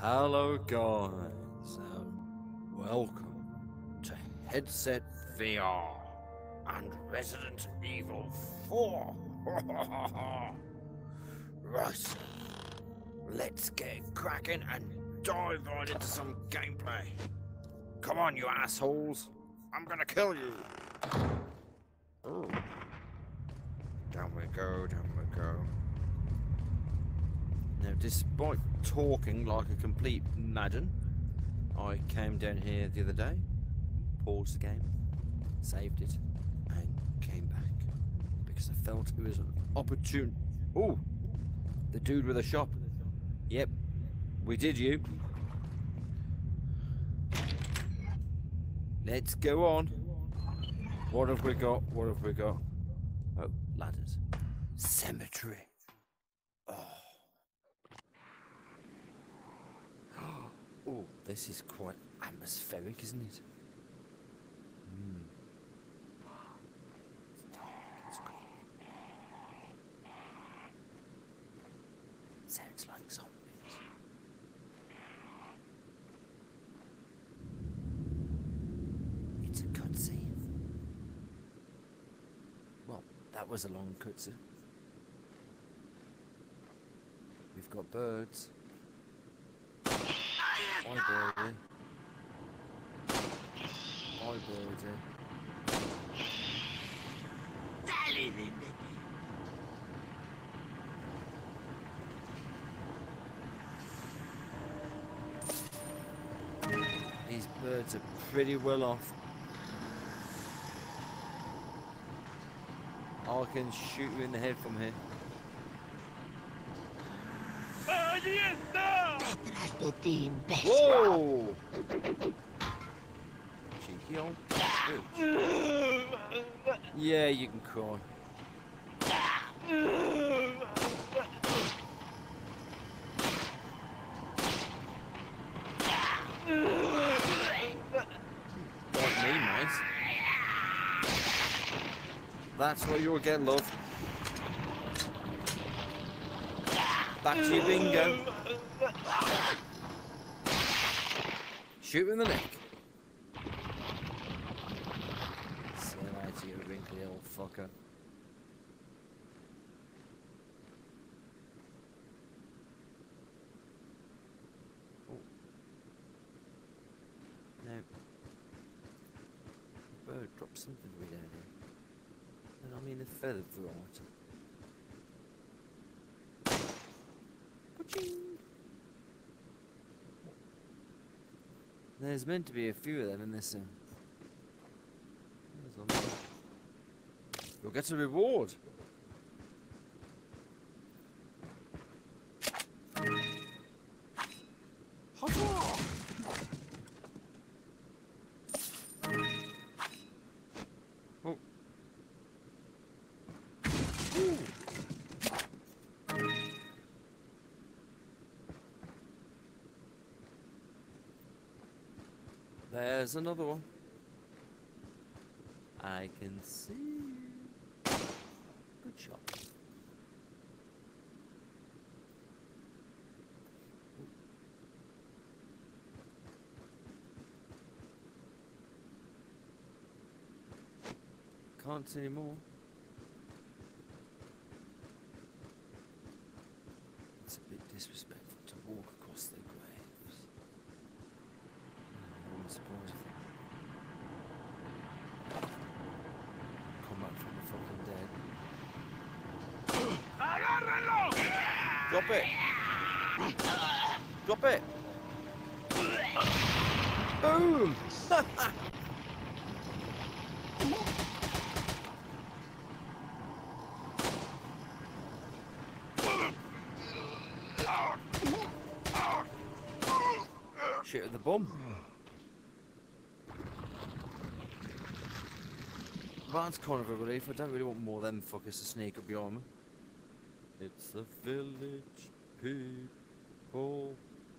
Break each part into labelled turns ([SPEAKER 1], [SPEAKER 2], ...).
[SPEAKER 1] Hello guys, welcome to Headset VR and Resident Evil 4. Right, let's get cracking and dive right into some gameplay. Come on, you assholes, I'm gonna kill you. Oh. Down we go, down we go. Now, despite talking like a complete madden, I came down here the other day, paused the game, saved it, and came back because I felt it was an opportune. Oh, the dude with a shop. Yep, we did you. Let's go on. What have we got? What have we got? Oh, ladders. Cemetery. Oh, this is quite atmospheric, isn't it? It's cool. Sounds like zombies. It's a cutscene. Well, that was a long cutscene. We've got birds. Hi, birdie. Hi, birdie. These birds are pretty well off. I can shoot you in the head from here. Whoa! Cheeky old bitch. Yeah, you can cry. Like me, mate. That's what you'll get, love. Back to your bingo. Shoot him in the neck. Say hi to you, wrinkly old fucker. Oh. Now, the bird dropped something way down here. And I mean a feather variety. There's meant to be a few of them in this. You'll get a reward. Ha-ha! Oh. Ooh. There's another one. I can see. Good shot. Can't see any more. It's a bit disrespectful to walk across the graves. I'm surprised. Come back from the fucking dead. Drop it! Drop it! Boom! Shit at the bum. That's kind of a relief. I don't really want more of them fuckers to sneak up behind me. It's the village people.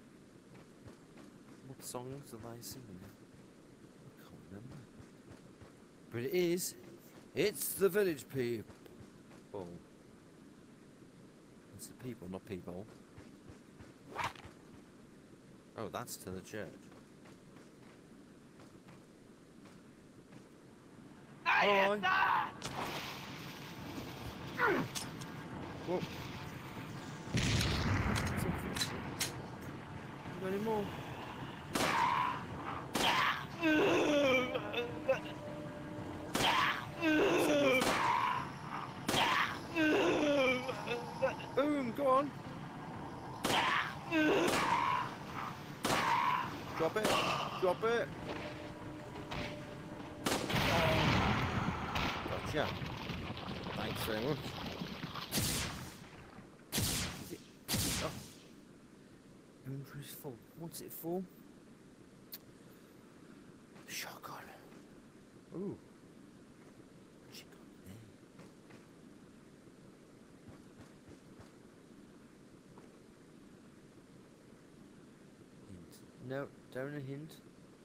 [SPEAKER 1] What songs are they singing? I can't remember. But it is. It's the village people. It's the people, not people. Oh, that's to the church. Hi. Whoa. Got any more? Boom, go on. Drop it. Drop it. Gotcha. Thanks very much. Oh. Inventory's full. What's it for? Shotgun. Ooh. What's she got there? Hint. No, don't a hint.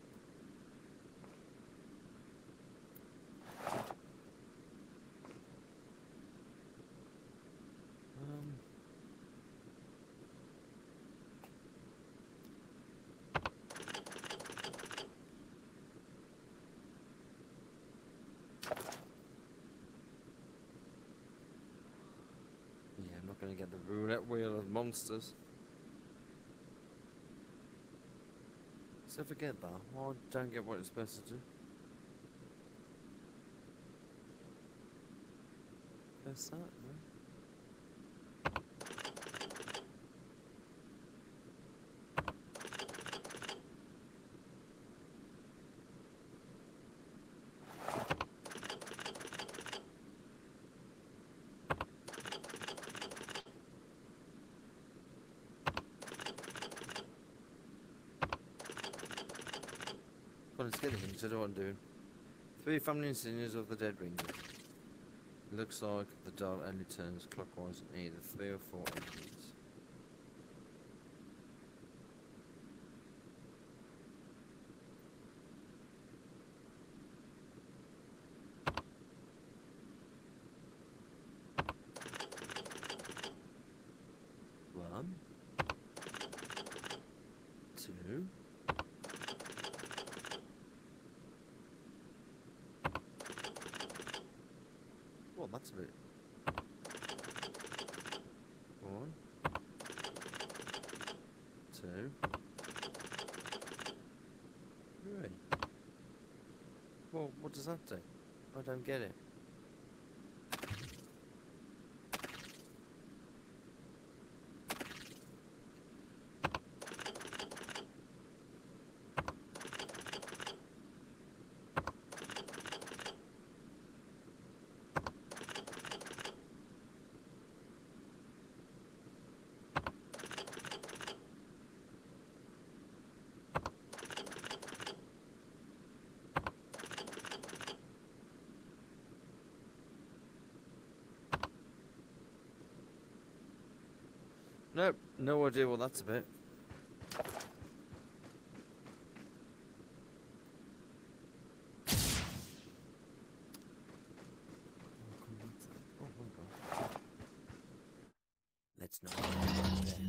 [SPEAKER 1] Yeah, I'm not going to get the roulette wheel of monsters. So forget that. I don't get what it's supposed to do. Press that, no? Well, let's get the hints. I know what I'm doing. 3 family insignias of the dead rangers. It looks like the dial only turns clockwise in either 3 or 4 entries. One, 2. Well, that's a bit. 1, 2, 3. Well, what does that do? I don't get it. Nope, no idea what that's about. Oh my god. Let's not go back there.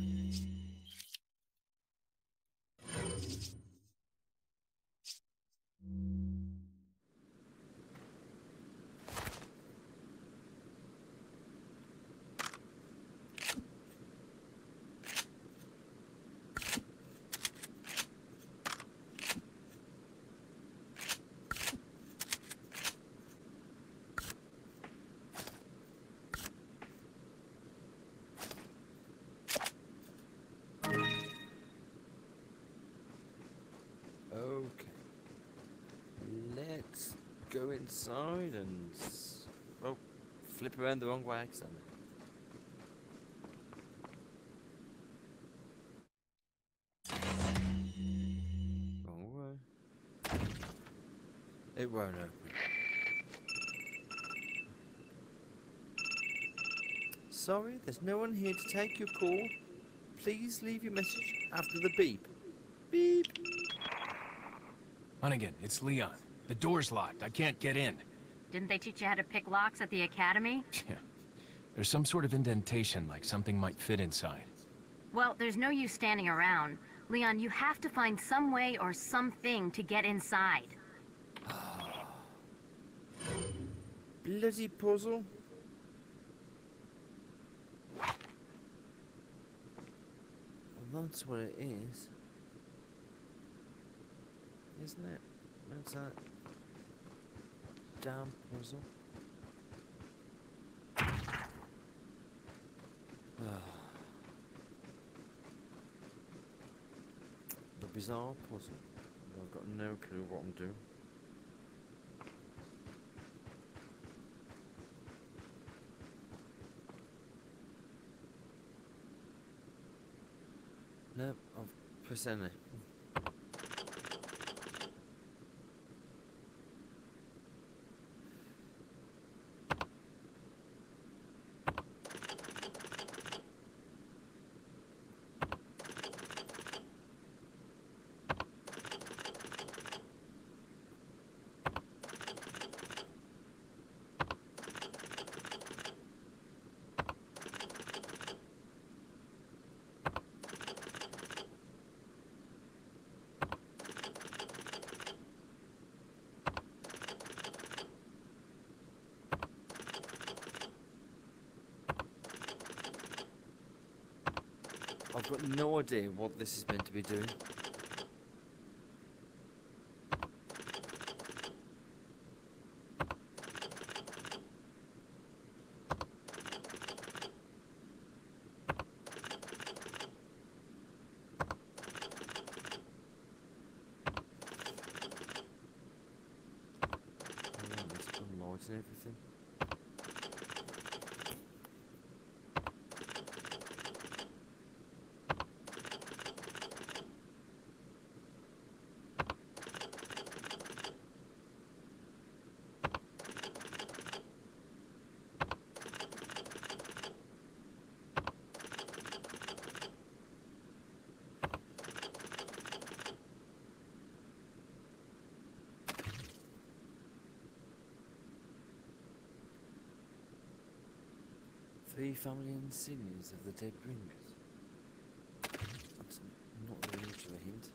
[SPEAKER 1] Okay. Let's go inside and... oh, flip around the wrong way accidentally. Wrong way. It won't open. Sorry, there's no one here to take your call. Please leave your message after the beep. Beep.
[SPEAKER 2] Hunnigan, it's Leon. The door's locked. I can't get in.
[SPEAKER 3] Didn't they teach you how to pick locks at the academy?
[SPEAKER 2] Yeah. There's some sort of indentation, like something might fit inside.
[SPEAKER 3] Well, there's no use standing around. Leon, you have to find some way or something to get inside.
[SPEAKER 1] Bloody puzzle. Well, that's what it is. Isn't it? That's that damn puzzle. The bizarre puzzle. I've got no clue what I'm doing. No, I've pressed any. I've got no idea what this is meant to be doing. Lights and everything. Three family insignias of the dead bringers. That's not really much of a hint.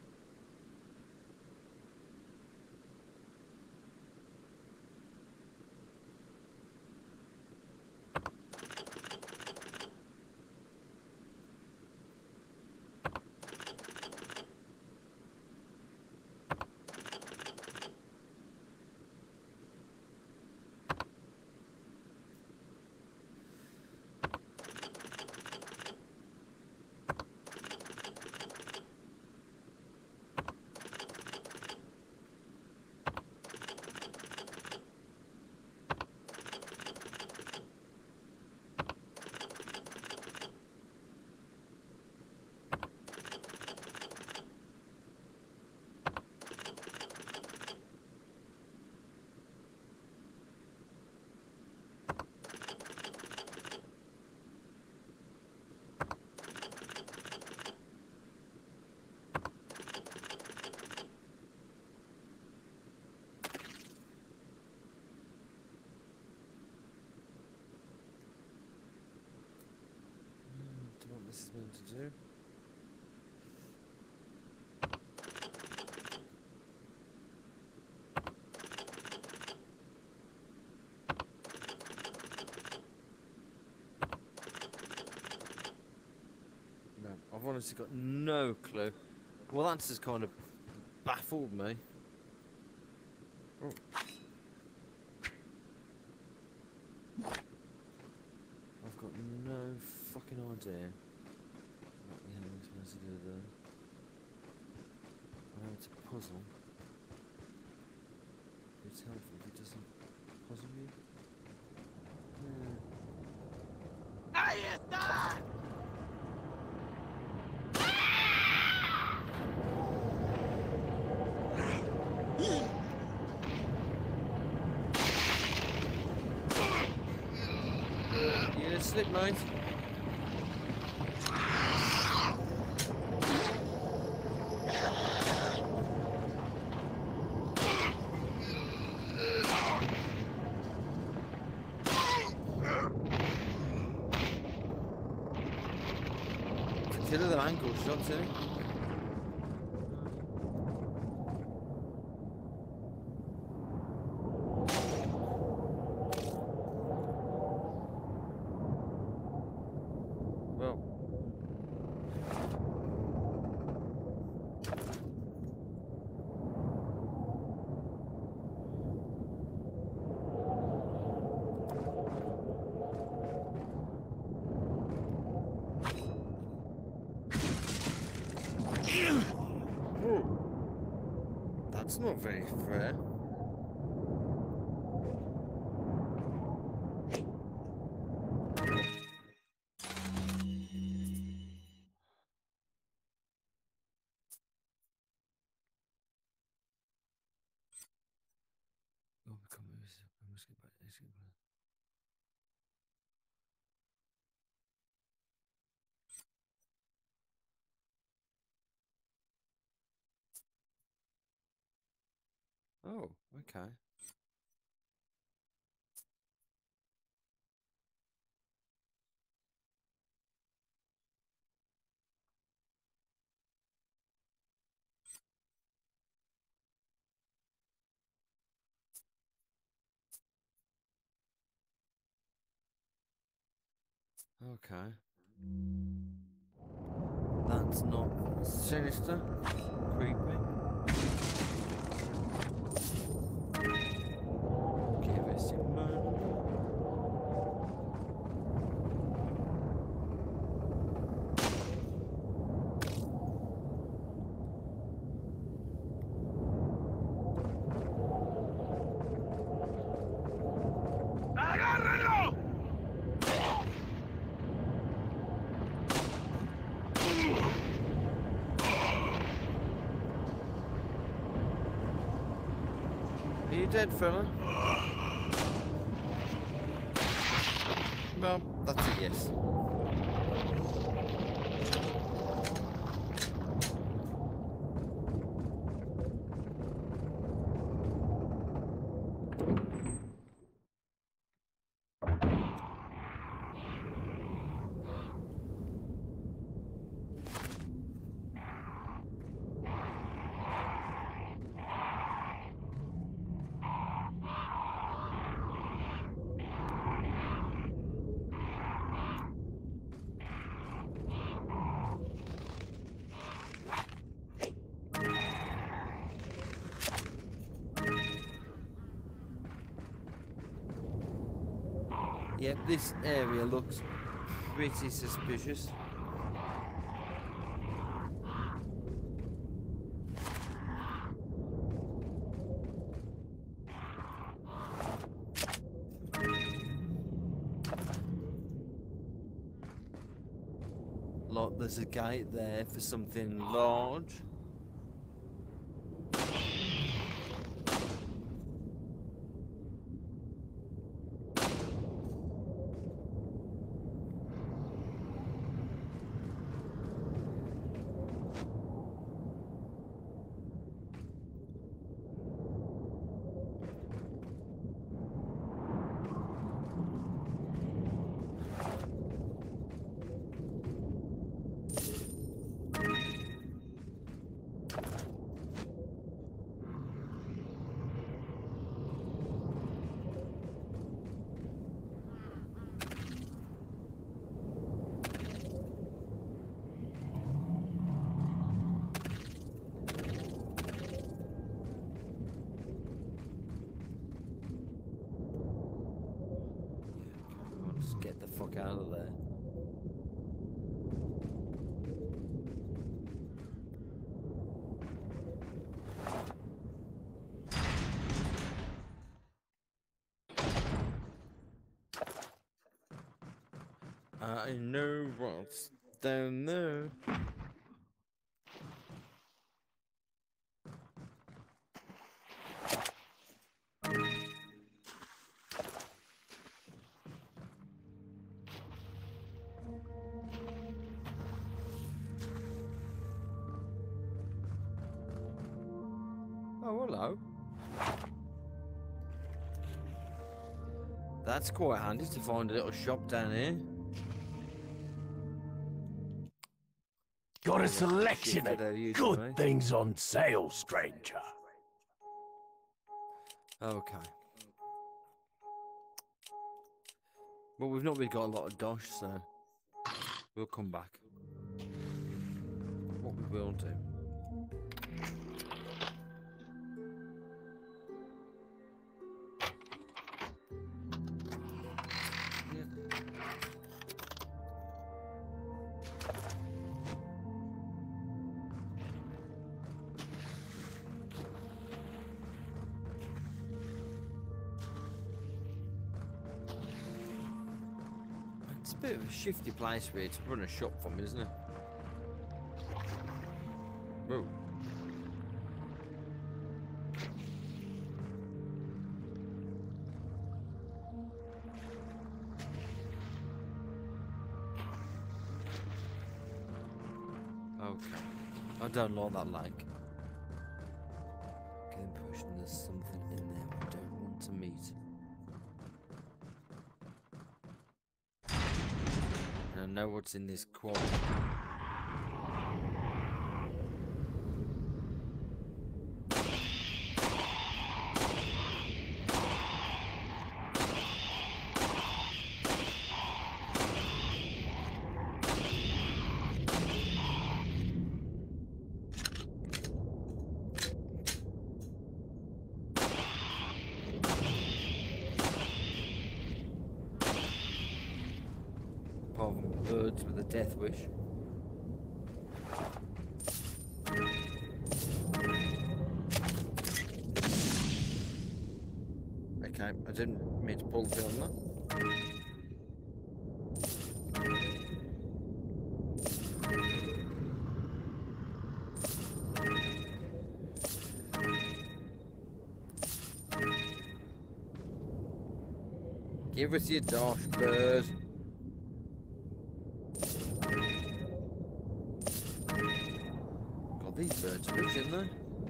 [SPEAKER 1] What this is meant to do. No, I've honestly got no clue. Well, that's just kind of baffled me. Oh. I've got no fucking idea what the hell I'm supposed to do there. I know it's a puzzle. It's helpful if it doesn't puzzle you.
[SPEAKER 4] Ahí está!
[SPEAKER 1] You gonna slip, mate? Consider the ankle shots, eh? Oh, that's not very fair. Oh, come on, I must get back. Oh, okay. Okay. That's not sinister. Creepy. Give us a moment.
[SPEAKER 4] ¡Agárrenlo!
[SPEAKER 1] Are you dead, fella? Well, that's a yes. Yep, this area looks pretty suspicious. Look, there's a gate there for something large. Let's get the fuck out of there. I know what's down there. Oh, hello. That's quite handy to find a little shop down here.
[SPEAKER 5] Got a selection
[SPEAKER 1] Give it a use,
[SPEAKER 5] of
[SPEAKER 1] mate.
[SPEAKER 5] good things on sale, stranger.
[SPEAKER 1] Okay. Well, we've not really got a lot of dosh, so we'll come back. What we will do. It's a bit of a shifty place for it to run a shop from, isn't it? Whoa. Okay. I don't like that like. Get the impression there's something in there I don't want to meet. And I know what's in this quad. Apart from birds with a death wish. Okay, I didn't mean to pull the gun there. Give us your dosh, bird. God, these birds are rich, aren't they?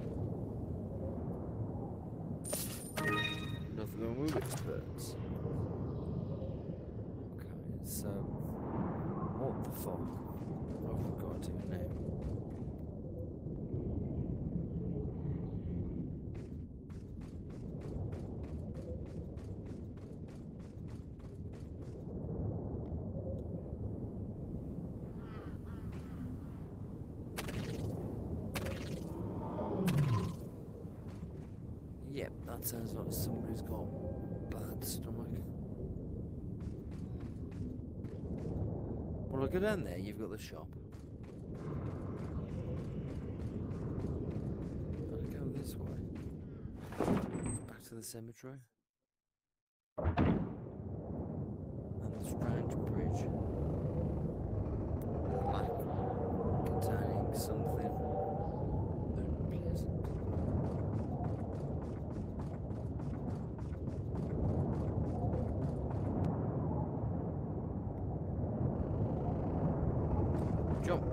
[SPEAKER 1] Nothing wrong with its birds. Okay, so what the fuck? I've forgotten to name. Yep, that sounds like somebody's got bad stomach. Well, look, go down there, you've got the shop. I'll go this way. Back to the cemetery. And the strange bridge. Black, containing something unpleasant. Jump.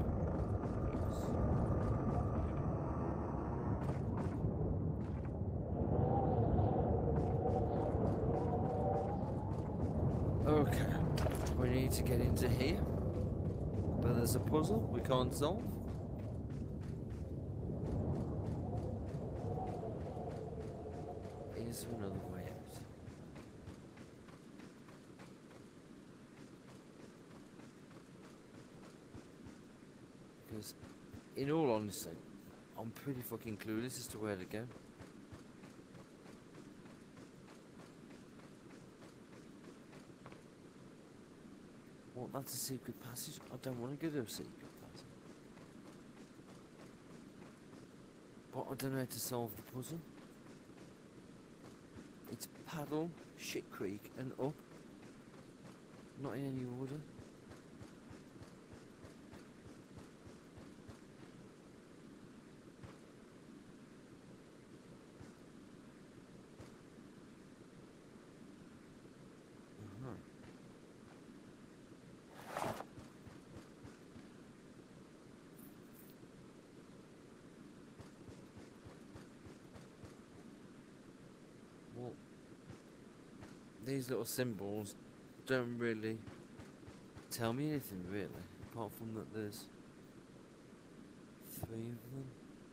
[SPEAKER 1] Okay, we need to get into here, but there's a puzzle we can't solve. Is there another way out? Because, in all honesty, I'm pretty fucking clueless as to where to go. Well, that's a secret passage. I don't want to go to a secret passage. But I don't know how to solve the puzzle. It's paddle, shit creek, and up. Not in any order. Well, these little symbols don't really tell me anything, really, apart from that there's 3 of them.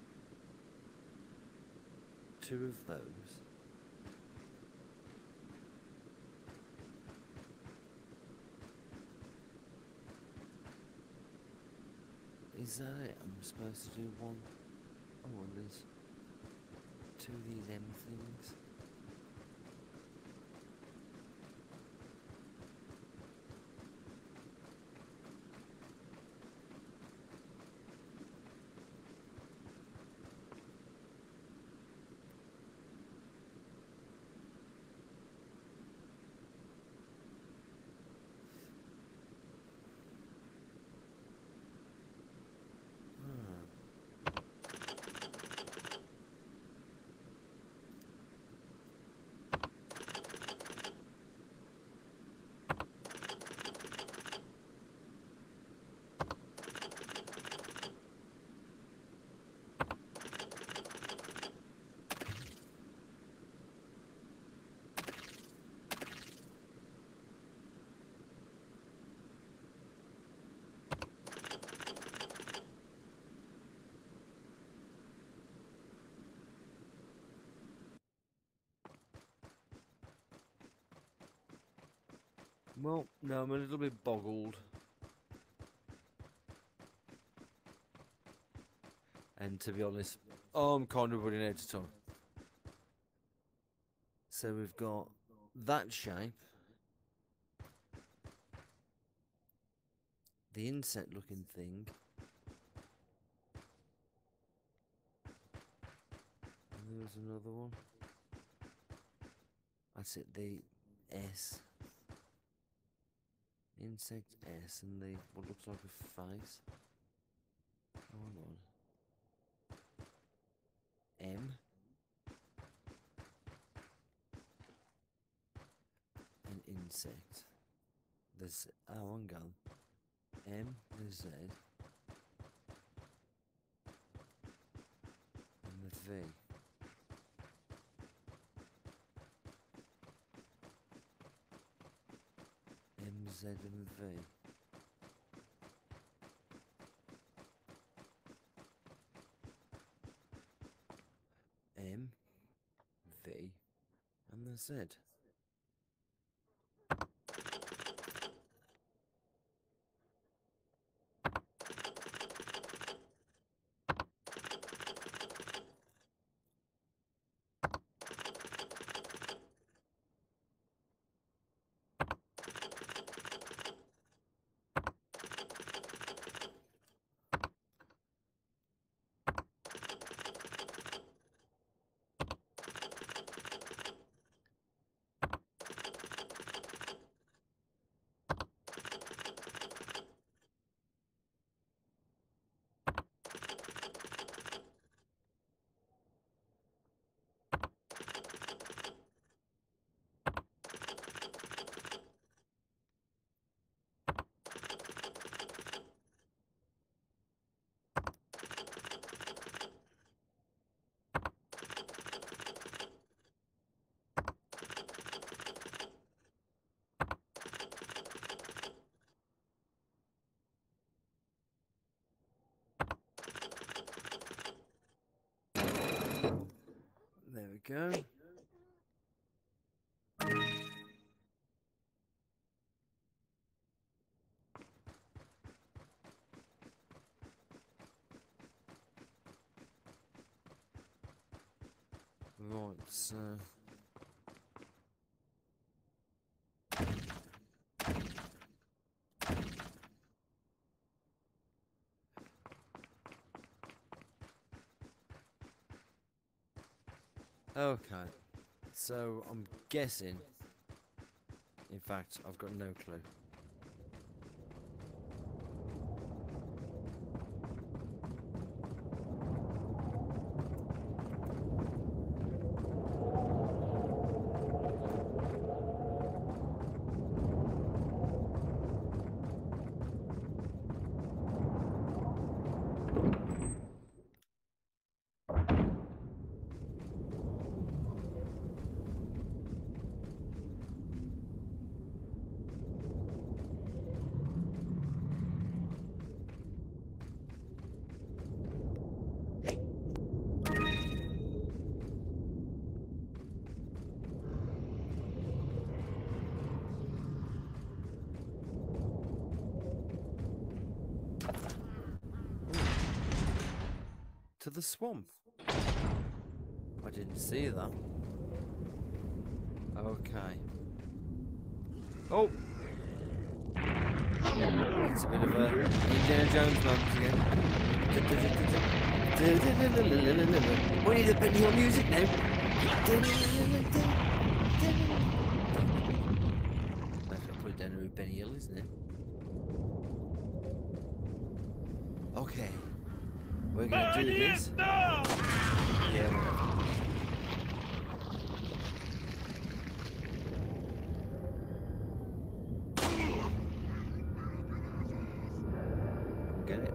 [SPEAKER 1] 2 of those. Is that it? I'm supposed to do one? Oh, well, there's 2 of these M things. Well, no, I'm a little bit boggled. And to be honest, I'm kind of running out of time. So we've got that shape. The insect looking thing. And there's another one. That's it, the S. Insect S and the what looks like a face. Hold on. M. An insect. There's one gun. M, the Z, and the V. M, Z, and V. M, V, and the Z. There we go. Right, so okay. So I'm guessing. In fact, I've got no clue. To the swamp. I didn't see that. Okay. Oh! It's a bit of a Indiana Jones moment again. We need a bit more music now. That's gonna put it down to Benny Hill, isn't it? Okay. We're gonna do this. Yeah, whatever. Get it.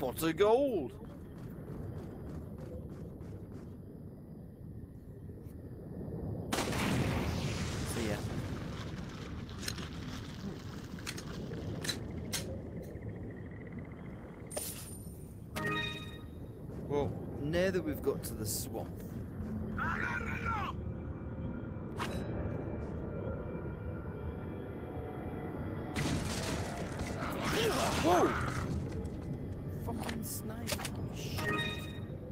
[SPEAKER 1] pot of gold. See ya. Well, now that we've got to the swamp, whoa! Fucking snake. Shit.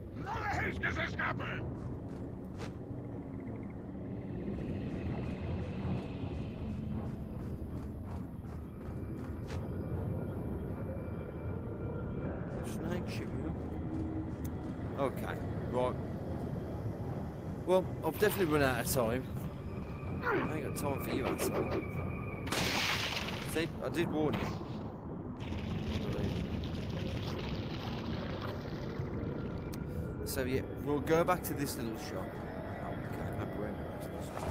[SPEAKER 1] Snake shooting you. Okay, right. Well, I've definitely run out of time. I ain't got time for you, asshole. See, I did warn you. So yeah, we'll go back to this little shop. Oh, okay, remember where we went to this shop.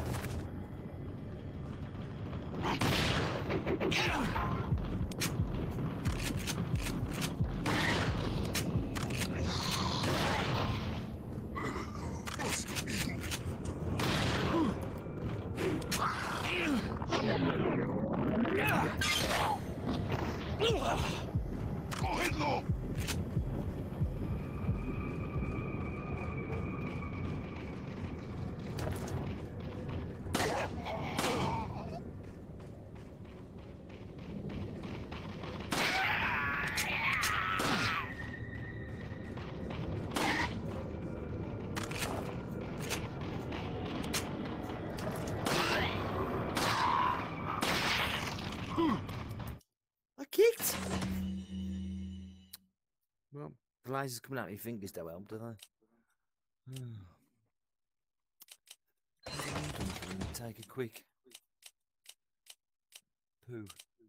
[SPEAKER 1] I kicked. Well, the lasers coming out of your fingers don't help, do they? Take a quick poo.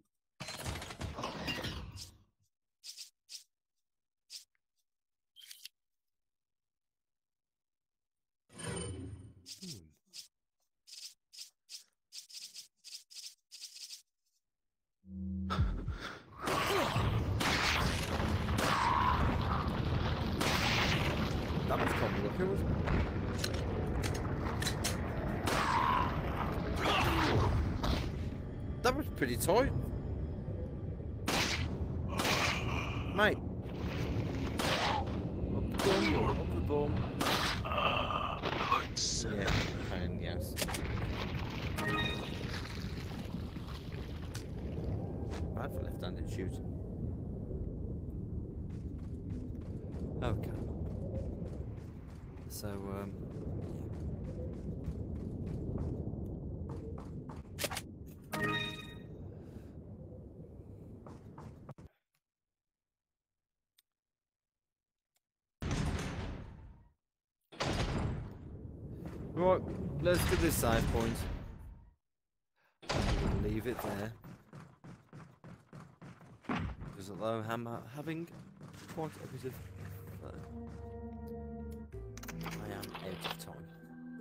[SPEAKER 1] That was probably looking, wasn't it? That was pretty tight. Mate. Up the bum, up the bum. Yeah, and yes. Bad for left-handed shooting. Okay. So, right, let's get this side point. We'll leave it there. Because although I'm having quite a bit of I am out of time.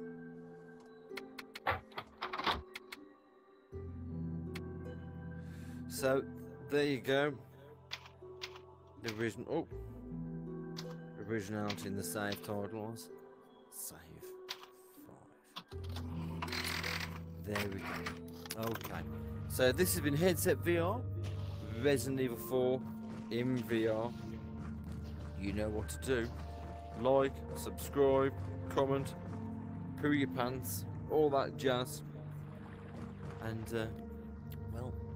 [SPEAKER 1] So, there you go. The originality in the save title was save 5. There we go. Okay. So this has been Headset VR, Resident Evil 4 in VR. You know what to do. Like, subscribe, comment, poo your pants, all that jazz. And, well,